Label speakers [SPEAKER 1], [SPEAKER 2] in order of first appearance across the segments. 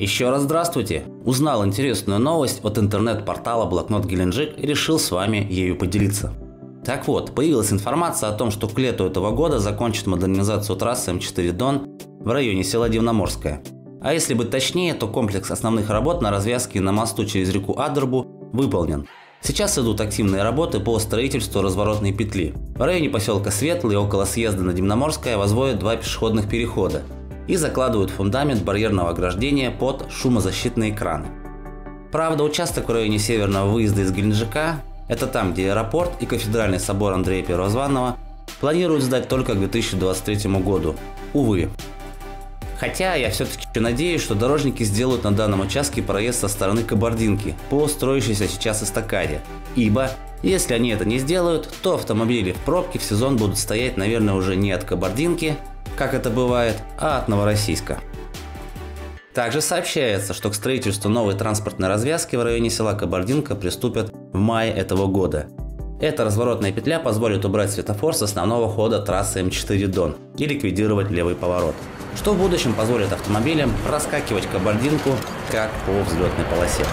[SPEAKER 1] Еще раз здравствуйте! Узнал интересную новость от интернет-портала Блокнот Геленджик и решил с вами ею поделиться. Так вот, появилась информация о том, что к лету этого года закончат модернизацию трассы М4 Дон в районе села Дивноморское. А если быть точнее, то комплекс основных работ на развязке на мосту через реку Адырбу выполнен. Сейчас идут активные работы по строительству разворотной петли. В районе поселка Светлый около съезда на Дивноморское возводят 2 пешеходных перехода и закладывают фундамент барьерного ограждения под шумозащитные краны. Правда, участок в районе северного выезда из Геленджика, это там, где аэропорт и кафедральный собор Андрея Первозванного, планируют сдать только к 2023 году. Увы. Хотя я все-таки надеюсь, что дорожники сделают на данном участке проезд со стороны Кабардинки по строящейся сейчас эстакаде. Ибо, если они это не сделают, то автомобили в пробке в сезон будут стоять, наверное, уже не от Кабардинки, как это бывает, а от Новороссийска. Также сообщается, что к строительству новой транспортной развязки в районе села Кабардинка приступят в мае этого года. Эта разворотная петля позволит убрать светофор с основного хода трассы М4 Дон и ликвидировать левый поворот, что в будущем позволит автомобилям проскакивать Кабардинку как по взлетной полосе.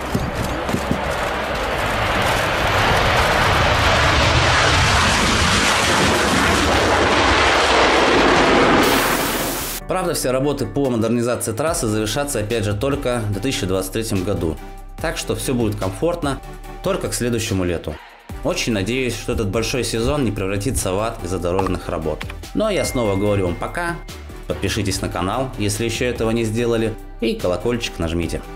[SPEAKER 1] Правда, все работы по модернизации трассы завершатся опять же только в 2023 году, так что все будет комфортно только к следующему лету. Очень надеюсь, что этот большой сезон не превратится в ад из-за дорожных работ. Ну а я снова говорю вам пока, подпишитесь на канал, если еще этого не сделали, и колокольчик нажмите.